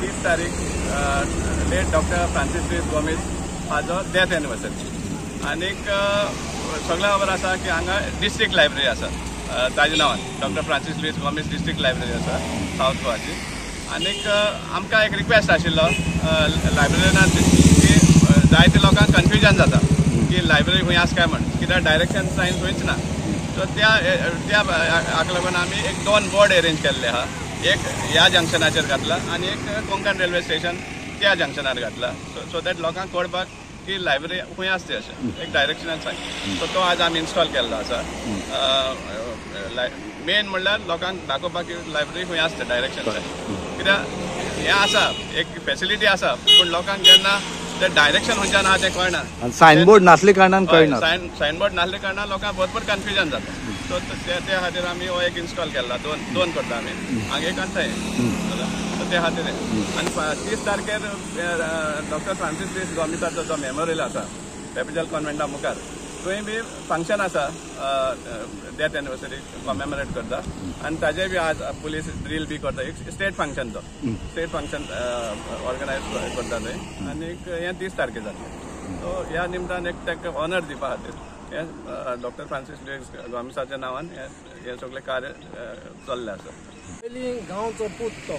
30 तारीख late doctor Francis Luis Gomes हाजो death anniversary आनीक सगळ्या खबर आसा की हांगा डिस्ट्रिक्ट लायब्ररी आसा ताजे नांवान doctor Francis Luis Gomes district library आसा साउथ गोवाची आनीक आमकां एक रिक्वेस्ट आशिल्लो लायब्ररीनान की जायते लोकांक कन्फ्युजन जाता की लायब्ररी खंय आसा काय म्हण कित्याक डायरेक्शन सायन्स खंयच ना सो त्या हाका लागून आमी एक 2 बोर्ड अरेंज केल्ले आहा एक ह्या जंक्शनाचेर घातला आनी एक कोंकण रेल्वे स्टेशन त्या जंक्शनार घातला सो दॅट लोकांक कळपाक की लायब्ररी खंय आसा तें अशें एक डायरेक्शनान सांग सो तो आज आमी इन्स्टॉल केल्लो आसा मेन म्हणल्यार लोकांक दाखोवपाक की लायब्ररी खंय आसा तें डायरेक्शन कित्याक हें आसा एक फेसिलिटी आसा पूण लोकांक जेन्ना ते डायरेक्शन खंयच्यान आहा तें कळना सायनबोर्ड नासले कारणान कळना सायनबोर्ड नासले कारणान लोकांक भरपूर कन्फ्युजन जाता सो त्या खातीर आमी हो एक इन्स्टॉल केला दोन करता आमी हांगा एक आनी थंय सो त्या खातीर आनी 30 तारखेर डॉक्टर फ्रांसीस लुईस गोमेजाचो जो मेमोरियल आसा कॅपिटल कॉन्व्हेंटा मुखार थंय बी फंक्शन आसा डेथ एनिवर्सरी कॉमेमोरेट करता आनी ताजे बी आज पुलीस ड्रील बी करता एक स्टेट फंक्शन तो स्टेट फंक्शन ऑर्गनायज करता थंय आनीक हें 30 तारखेर जातलें सो ह्या निमतान एक ताका ऑनर दिवपा खातीर हें डॉक्टर फ्रांसीस लुईस गोमेजाच्या नांवान हें सगळें कार्य चल्लें आसा पयलीं गांवचो पूत तो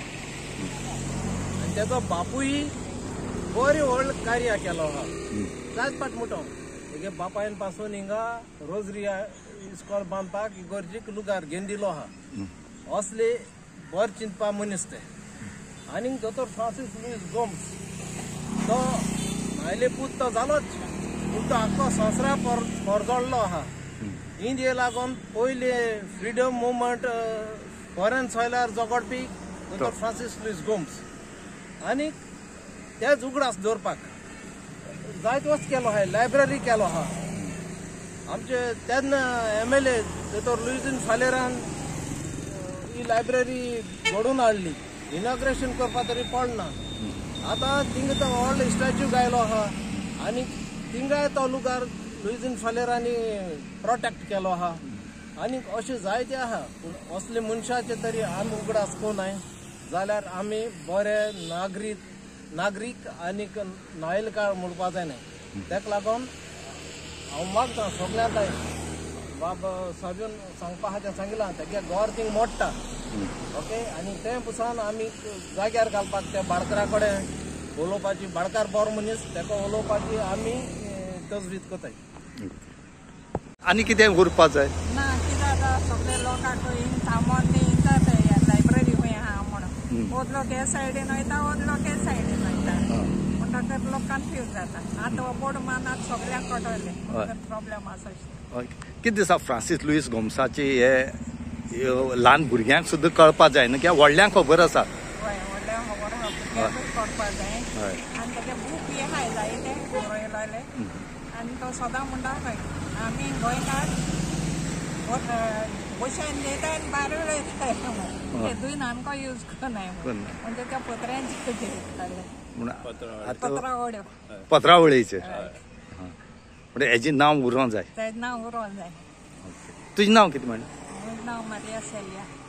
आनी तेजो बापूय बरें व्हड कार्य केलो आहा जायत पाट मोठो तेगे बापायन पासून हिंगा रोजरी इस्कॉल बांदपाक गरजेक लुगार घेवन दिलो आहा असले बरें चिंतपा मनीस ते आनीक दोतोर फ्रांसीस लुईस गोम्स तो भायले पूत तो जालोच पूण तो आख्खो संवसारा परजोडलो आहा इंडिये लागून पयले फ्रिडम मुवमेंट फॉरेन सॉयलार झगडपी दोतोर फ्रांसीस लुईस गोम्स आनीक तेच उगडास दवरपाक जायत वस्त केलो आहा लायब्ररी केलो आहा आमचे तेन्ना MLA दोतोर लुईजीन फालेरान ही लायब्ररी घडोवन हाडली इनॉग्रेशन करपा तरी पडना आतां थिंगा तो व्हडलो स्टॅच्यू गायलो आहा आनी थिंगाय तो लुगार लुईजीन फालेरांनी प्रोटेक्ट केलो आहा आनीक अशें जायते आहा पूण असले मनशाचे तरी आमी उगडास कोनाय जाल्यार आमी बरे नागरीक आनीक नायलकार म्हणपा जायना तेका लागून हांव मागता सगळ्यांक बाब साजून सांगपा आहा तें सांगिलां तेगे घर थिंग मोडटा ओके आनी ते पुसान आमी जाग्यार घालपाक त्या बाळकरा कडेन उलोवपाची बाळकार बरो मनीस तेका उलोवपाची आमी तजवीज कोताय आनी कितें उरपा जाय ना कित्याक सगळे लोकांक कामोन येतात लायब्ररी खंय आहा म्हणून ओद लोक हे सायडीन वयता ओद लोक हे सायडीन वयता म्हणटकर लोक कन्फ्यूज जाता आतां बोर्ड मानात सगळ्यांक कळटलें प्रॉब्लेम आसा कितें दिसा फ्रांसीस लुईस गोम्साची हे ल्हान भुरग्यांक सुद्दां कळपा जाय न्हू कित्याक व्हडल्यांक खबर आसा हय व्हडल्यांक खबर आहा भुरग्यांकूय कळपा जाय आनी तेगे बूक बी आहाय जायते बरयलेले आनी तो सदां म्हणटा खंय आमी गोंयकार बशेन देता आनी भायर उडयता हे दुयन आमकां यूज करनाय म्हणजे त्या पत्र्यांचे पत्रावळीचे म्हणजे हेजें नांव उरों जाय तेजें नांव उरों जाय तुजें नांव कितें म्हण म्हजें नांव मारिया सेलिया